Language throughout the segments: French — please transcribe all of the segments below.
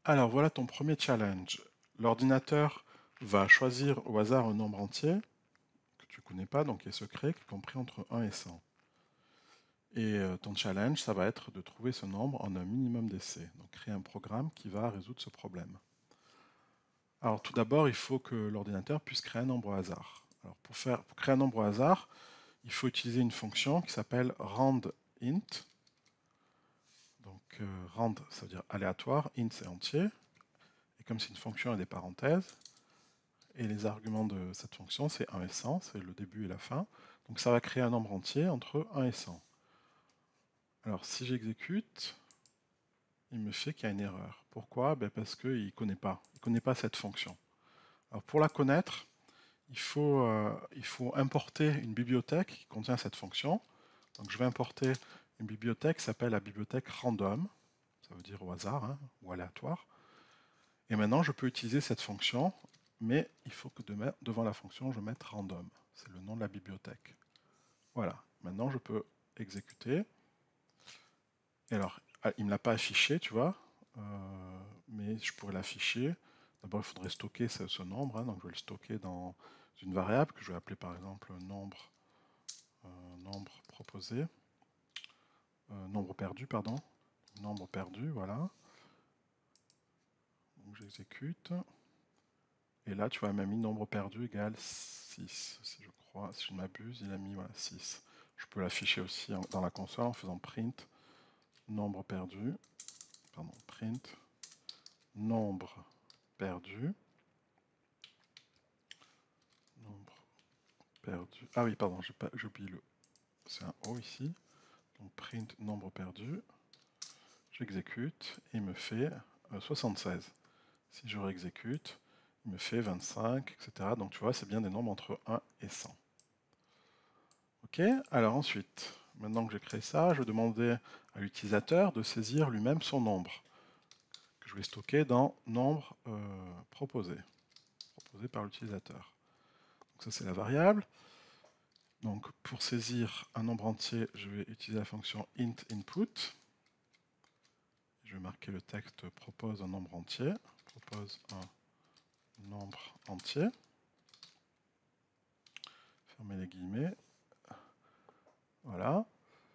Alors voilà ton premier challenge. L'ordinateur va choisir au hasard un nombre entier que tu ne connais pas, donc qui est secret, qui est compris entre 1 et 100. Et ton challenge, ça va être de trouver ce nombre en un minimum d'essais. Donc créer un programme qui va résoudre ce problème. Alors tout d'abord, il faut que l'ordinateur puisse créer un nombre au hasard. Alors pour créer un nombre au hasard, il faut utiliser une fonction qui s'appelle randint. Donc rand, ça veut dire aléatoire, int c'est entier. Et comme c'est une fonction à des parenthèses, et les arguments de cette fonction, c'est 1 et 100, c'est le début et la fin. Donc ça va créer un nombre entier entre 1 et 100. Alors si j'exécute, il me fait qu'il y a une erreur. Pourquoi? Parce qu'il ne connaît pas. Il connaît pas cette fonction. Alors pour la connaître, il faut importer une bibliothèque qui contient cette fonction. Donc je vais importer une bibliothèque qui s'appelle la bibliothèque random, ça veut dire au hasard, hein, ou aléatoire. Et maintenant je peux utiliser cette fonction, mais il faut que devant la fonction je mette random. C'est le nom de la bibliothèque. Voilà, maintenant je peux exécuter. Et alors, il ne me l'a pas affiché, tu vois, mais je pourrais l'afficher. D'abord, il faudrait stocker ce nombre, hein, donc je vais le stocker dans une variable que je vais appeler par exemple nombre proposé, nombre perdu, pardon, nombre perdu, voilà. Donc j'exécute. Et là, tu vois, il m'a mis nombre perdu égale 6, si je crois, si je ne m'abuse, il a mis voilà, 6. Je peux l'afficher aussi dans la console en faisant print nombre perdu, pardon, print nombre perdu, nombre perdu. Ah oui, pardon, j'ai oublié le. C'est un O ici. Donc print nombre perdu. J'exécute et il me fait 76. Si je réexécute, il me fait 25, etc. Donc tu vois, c'est bien des nombres entre 1 et 100. Ok, alors ensuite, maintenant que j'ai créé ça, je vais demander à l'utilisateur de saisir lui-même son nombre, que je vais stocker dans nombre proposé par l'utilisateur. Donc ça c'est la variable. Donc pour saisir un nombre entier, je vais utiliser la fonction int input. Je vais marquer le texte propose un nombre entier. Propose un nombre entier. Fermez les guillemets. Voilà.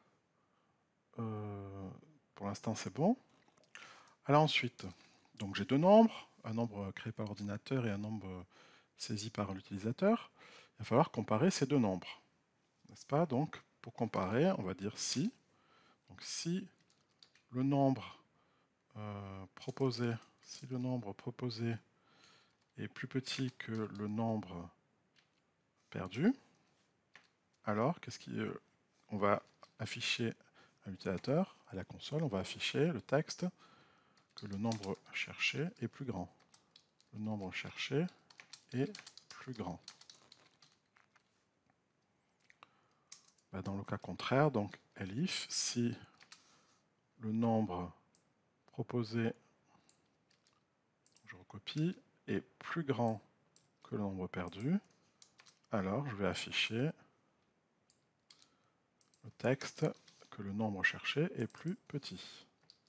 Pour l'instant c'est bon. Alors ensuite, donc j'ai deux nombres, un nombre créé par l'ordinateur et un nombre saisi par l'utilisateur. Il va falloir comparer ces deux nombres. N'est-ce pas? Donc pour comparer, on va dire si. Donc si le nombre proposé, si le nombre proposé est plus petit que le nombre perdu, alors on va afficher à l'utilisateur, à la console, on va afficher le texte que le nombre cherché est plus grand. Le nombre cherché est plus grand. Dans le cas contraire, donc elif, si le nombre proposé, je recopie, est plus grand que le nombre perdu, alors je vais afficher le texte que le nombre cherché est plus petit.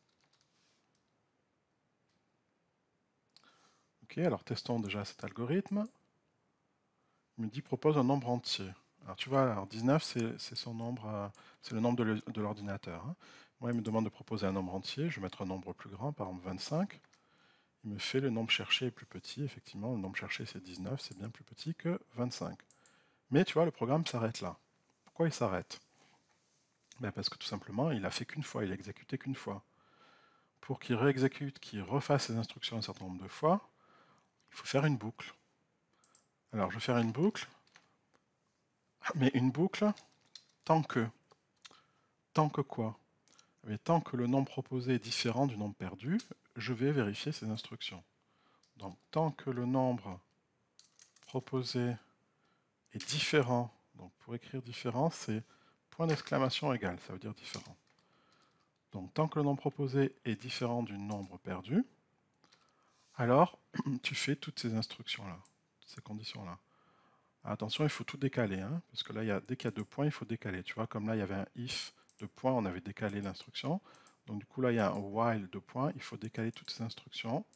Ok, alors testons déjà cet algorithme. Il me dit propose un nombre entier. Alors tu vois, alors 19 c'est son nombre, c'est le nombre de l'ordinateur. Hein. Moi il me demande de proposer un nombre entier, je vais mettre un nombre plus grand, par exemple 25. Il me fait le nombre cherché est plus petit, effectivement le nombre cherché c'est 19, c'est bien plus petit que 25. Mais tu vois, le programme s'arrête là. Pourquoi il s'arrête? Parce que tout simplement, il a fait qu'une fois, il a exécuté qu'une fois. Pour qu'il réexécute, qu'il refasse ses instructions un certain nombre de fois, il faut faire une boucle. Alors je vais faire une boucle, mais une boucle tant que. Tant que quoi? Tant que le nombre proposé est différent du nombre perdu, je vais vérifier ces instructions. Donc tant que le nombre proposé est différent, donc pour écrire différent, c'est point d'exclamation égal, ça veut dire différent. Donc tant que le nombre proposé est différent du nombre perdu, alors tu fais toutes ces instructions-là, toutes ces conditions-là. Attention, il faut tout décaler, hein, parce que là, dès qu'il y a deux points, il faut décaler. Tu vois, comme là, il y avait un if de points, on avait décalé l'instruction. Donc du coup là il y a un while de points, il faut décaler toutes ces instructions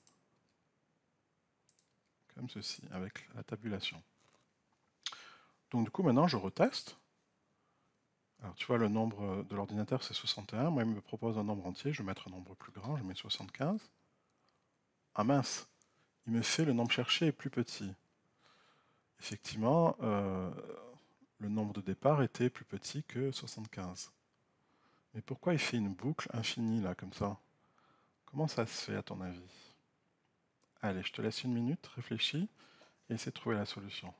comme ceci avec la tabulation. Donc du coup maintenant je reteste. Alors tu vois le nombre de l'ordinateur c'est 61, moi il me propose un nombre entier, je vais mettre un nombre plus grand, je mets 75. Ah mince, il me fait le nombre cherché est plus petit. Effectivement, le nombre de départ était plus petit que 75. Mais pourquoi il fait une boucle infinie là comme ça? Comment ça se fait à ton avis? Allez, je te laisse une minute, réfléchis et essaie de trouver la solution.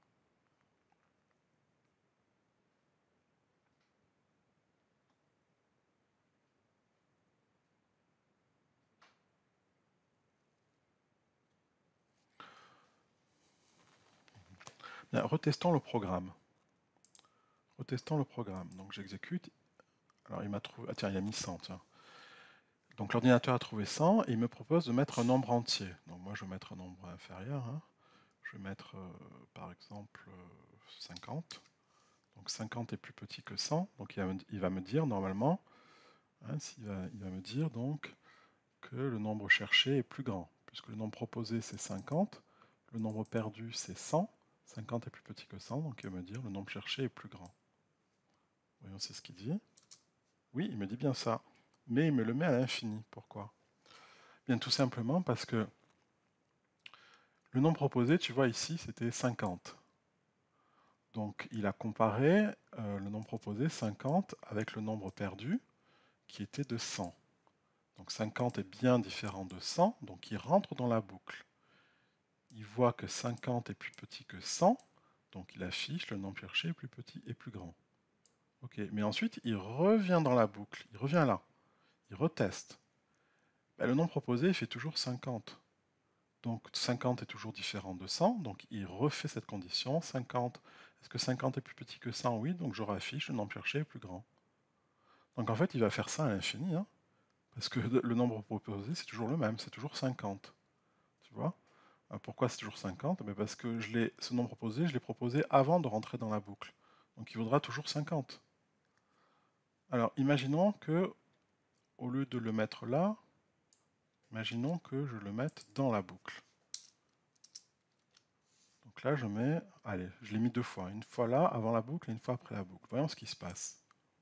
Bien, retestons le programme. Retestons le programme. Donc j'exécute. Alors il m'a trouvé. Ah tiens, il a mis 100, tiens. Donc l'ordinateur a trouvé 100 et il me propose de mettre un nombre entier. Donc moi je vais mettre un nombre inférieur. Hein. Je vais mettre par exemple 50. Donc 50 est plus petit que 100. Donc il va me dire normalement, hein, il va me dire donc que le nombre cherché est plus grand. Puisque le nombre proposé c'est 50, le nombre perdu c'est 100. 50 est plus petit que 100, donc il va me dire le nombre cherché est plus grand. Voyons, c'est ce qu'il dit. Oui, il me dit bien ça. Mais il me le met à l'infini. Pourquoi? Bien tout simplement parce que le nombre proposé, tu vois ici, c'était 50. Donc il a comparé le nombre proposé, 50, avec le nombre perdu, qui était de 100. Donc 50 est bien différent de 100, donc il rentre dans la boucle. Il voit que 50 est plus petit que 100, donc il affiche le nombre cherché est plus petit et plus grand. Ok, mais ensuite il revient dans la boucle, il revient là, il reteste. Ben, le nombre proposé il fait toujours 50. Donc 50 est toujours différent de 100, donc il refait cette condition. 50, est-ce que 50 est plus petit que 100? Oui, donc je réaffiche le nombre cherché est plus grand. Donc en fait il va faire ça à l'infini, hein, parce que le nombre proposé c'est toujours le même, c'est toujours 50. Tu vois? Pourquoi c'est toujours 50? Mais parce que ce nombre proposé, je l'ai proposé avant de rentrer dans la boucle. Donc il vaudra toujours 50. Alors imaginons que, au lieu de le mettre là, imaginons que je le mette dans la boucle. Donc là je mets, allez, je l'ai mis deux fois. Une fois là, avant la boucle, et une fois après la boucle. Voyons ce qui se passe.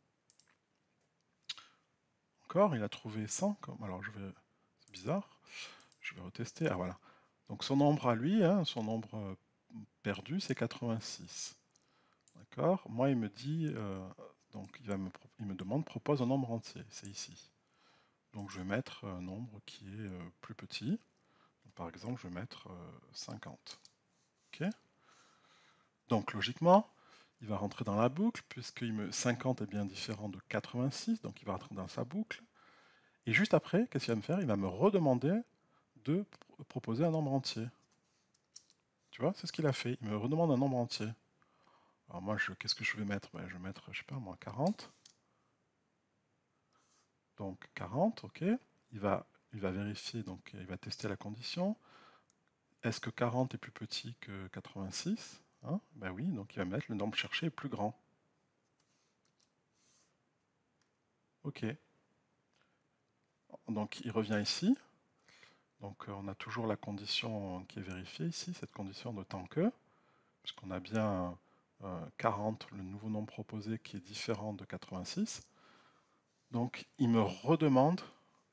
Encore, il a trouvé 100. Alors c'est bizarre. Je vais retester. Ah voilà. Donc son nombre à lui, hein, son nombre perdu, c'est 86. D'accord? Moi, il me dit, donc il me demande, propose un nombre entier, c'est ici. Donc je vais mettre un nombre qui est plus petit. Donc, par exemple, je vais mettre 50. Ok? Donc logiquement, il va rentrer dans la boucle, puisque 50 est bien différent de 86, donc il va rentrer dans sa boucle. Et juste après, qu'est-ce qu'il va me faire? Il va me redemander de proposer un nombre entier. Tu vois, c'est ce qu'il a fait. Il me redemande un nombre entier. Alors moi, qu'est-ce que je vais mettre? Ben, je vais mettre, je sais pas moi, 40. Donc 40, ok. Il va vérifier, donc il va tester la condition. Est-ce que 40 est plus petit que 86? Hein? Ben oui, donc il va mettre le nombre cherché est plus grand. Ok. Donc il revient ici. Donc on a toujours la condition qui est vérifiée ici, cette condition de tant que, puisqu'on a bien 40, le nouveau nombre proposé qui est différent de 86. Donc il me redemande,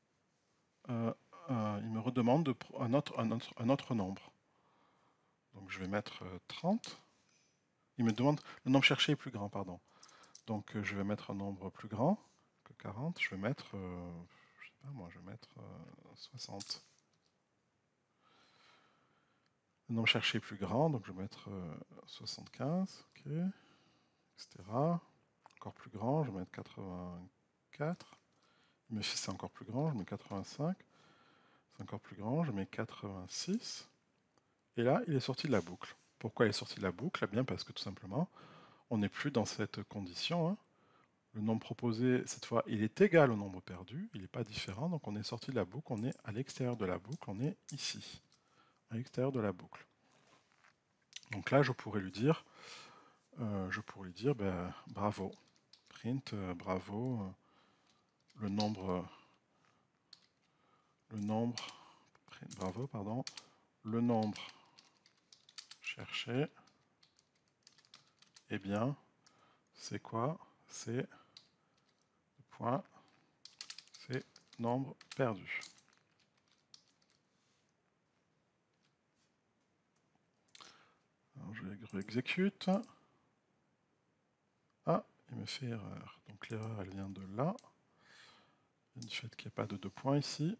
un autre nombre. Donc je vais mettre 30. Il me demande, le nombre cherché est plus grand, pardon. Donc je vais mettre un nombre plus grand que 40. Je vais mettre, je sais pas moi, je vais mettre 60. Le nombre cherché est plus grand, donc je vais mettre 75, ok, etc. Encore plus grand, je vais mettre 84. Il me fait c'est encore plus grand, je mets 85. C'est encore plus grand, je mets 86. Et là, il est sorti de la boucle. Pourquoi il est sorti de la boucle? Eh bien parce que tout simplement, on n'est plus dans cette condition. Hein. Le nombre proposé, cette fois, il est égal au nombre perdu, il n'est pas différent, donc on est sorti de la boucle, on est à l'extérieur de la boucle, on est ici, à l'extérieur de la boucle. Donc là, je pourrais lui dire, ben, bravo, print, bravo, le nombre le nombre, bravo, pardon, le nombre cherché, eh bien, c'est quoi? C'est point, c'est nombre perdu. Alors, je réexécute. Ah, il me fait erreur. Donc l'erreur, elle vient de là. Du fait qu'il n'y a pas de 2 points ici.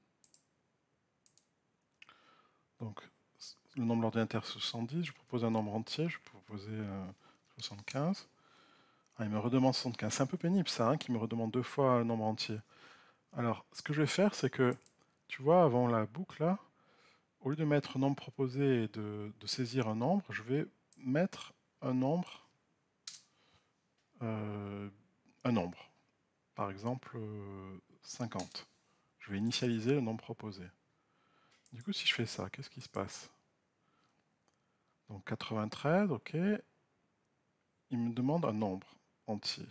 Donc, le nombre de l'ordinateur c'est 70. Je propose un nombre entier. Je vais proposer 75. Ah, il me redemande 75. C'est un peu pénible ça, hein, qu'il me redemande 2 fois un nombre entier. Alors, ce que je vais faire, c'est que, tu vois, avant la boucle là, au lieu de mettre nombre proposé et de saisir un nombre, je vais mettre un nombre, euh, un nombre. Par exemple, 50. Je vais initialiser le nombre proposé. Du coup, si je fais ça, qu'est-ce qui se passe? Donc 93, ok. Il me demande un nombre entier.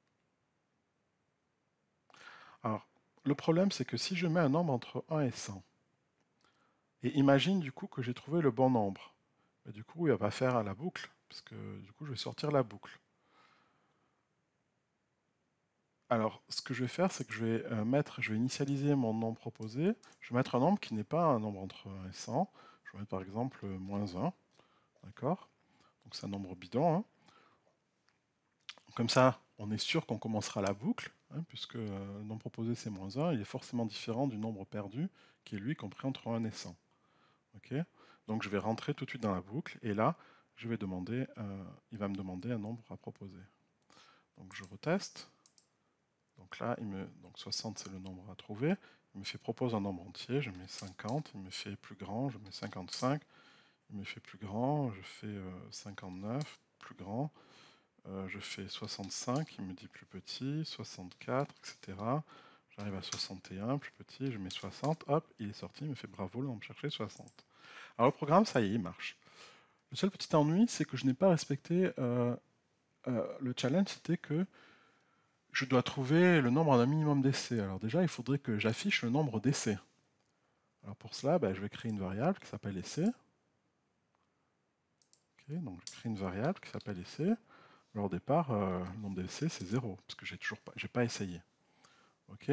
Alors, le problème, c'est que si je mets un nombre entre 1 et 100, et imagine du coup que j'ai trouvé le bon nombre, mais du coup, il va pas faire la boucle, parce que du coup, je vais sortir la boucle. Alors, ce que je vais faire, c'est que je vais initialiser mon nombre proposé. Je vais mettre un nombre qui n'est pas un nombre entre 1 et 100. Je vais mettre par exemple moins 1. D'accord? Donc c'est un nombre bidon. Hein. Comme ça, on est sûr qu'on commencera la boucle, hein, puisque le nombre proposé c'est moins 1. Il est forcément différent du nombre perdu, qui est lui compris entre 1 et 100. Okay? Donc je vais rentrer tout de suite dans la boucle, et là, je vais demander, il va me demander un nombre à proposer. Donc je reteste. Donc là, donc 60 c'est le nombre à trouver. Il me fait propose un nombre entier, je mets 50. Il me fait plus grand, je mets 55. Il me fait plus grand, je fais 59, plus grand. Je fais 65, il me dit plus petit, 64, etc. J'arrive à 61, plus petit, je mets 60, hop, il est sorti, il me fait bravo, là on me cherchait 60. Alors le programme, ça y est, il marche. Le seul petit ennui, c'est que je n'ai pas respecté le challenge, c'était que je dois trouver le nombre d'un minimum d'essais. Alors déjà, il faudrait que j'affiche le nombre d'essais. Alors pour cela, je vais créer une variable qui s'appelle essai. Okay, donc je crée une variable qui s'appelle essai. Alors au départ, le nombre d'essais c'est 0, parce que j'ai pas essayé. Ok.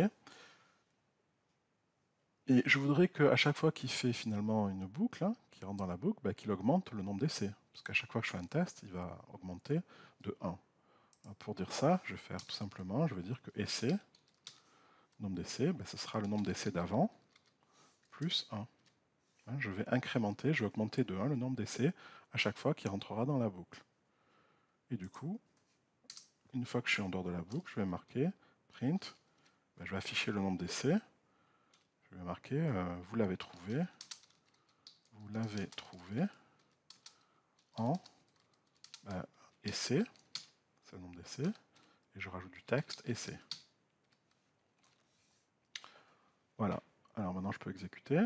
Et je voudrais qu'à chaque fois qu'il fait finalement une boucle, hein, qu'il rentre dans la boucle, qu'il augmente le nombre d'essais. Parce qu'à chaque fois que je fais un test, il va augmenter de 1. Alors pour dire ça, je vais faire tout simplement, je vais dire que essai, nombre d'essais, ce sera le nombre d'essais d'avant, plus 1. Hein, je vais incrémenter, je vais augmenter de 1 le nombre d'essais à chaque fois qu'il rentrera dans la boucle. Et du coup, une fois que je suis en dehors de la boucle, je vais marquer print, je vais afficher le nombre d'essais, je vais marquer vous l'avez trouvé en essai, c'est le nombre d'essais, et je rajoute du texte essai. Voilà, alors maintenant je peux exécuter.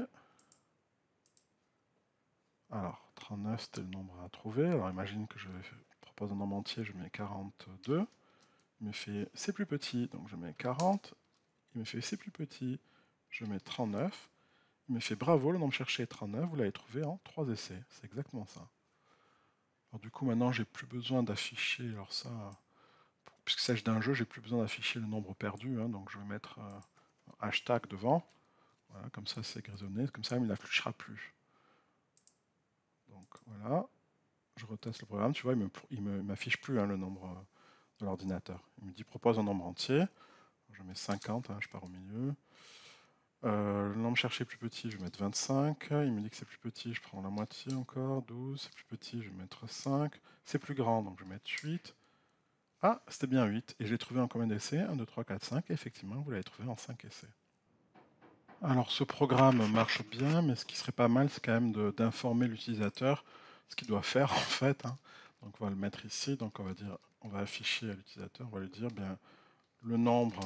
Alors 39 c'était le nombre à trouver, alors imagine que je propose un nombre entier, je mets 42, il me fait c'est plus petit, donc je mets 40, il me fait c'est plus petit, je mets 39, il me fait bravo, le nombre cherché est 39, vous l'avez trouvé en 3 essais, c'est exactement ça. Alors du coup maintenant j'ai plus besoin d'afficher, alors ça, puisqu'il s'agit d'un jeu, j'ai plus besoin d'afficher le nombre perdu, hein, donc je vais mettre un hashtag devant, voilà, comme ça c'est grisonné, comme ça il n'affichera plus. Donc voilà, je reteste le programme, tu vois, il ne m'affiche plus hein, le nombre de l'ordinateur. Il me dit propose un nombre entier, je mets 50, hein, je pars au milieu. Le nombre cherché plus petit, je vais mettre 25. Il me dit que c'est plus petit, je prends la moitié encore. 12, c'est plus petit, je vais mettre 5. C'est plus grand, donc je vais mettre 8. Ah, c'était bien 8. Et j'ai trouvé en combien d'essais? 1, 2, 3, 4, 5. Effectivement, vous l'avez trouvé en 5 essais. Alors, ce programme marche bien, mais ce qui serait pas mal, c'est quand même d'informer l'utilisateur ce qu'il doit faire, en fait. Hein. Donc, on va le mettre ici. Donc, on va afficher à l'utilisateur, on va lui dire, bien, le nombre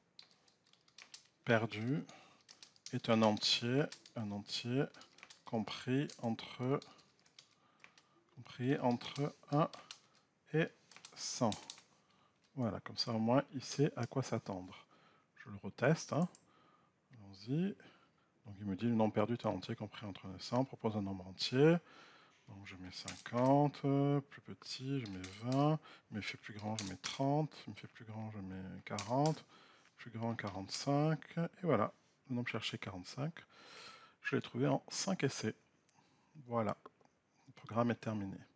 perdu est un entier compris entre 1 et 100. Voilà, comme ça au moins il sait à quoi s'attendre. Je le reteste. Hein. Allons-y. Donc il me dit le nombre perdu est un entier compris entre 100, propose un nombre entier. Donc je mets 50, plus petit, je mets 20, il me fait plus grand, je mets 30, il me fait plus grand, je mets 40, plus grand 45, et voilà, le nombre cherché 45. Je l'ai trouvé en 5 essais. Voilà, le programme est terminé.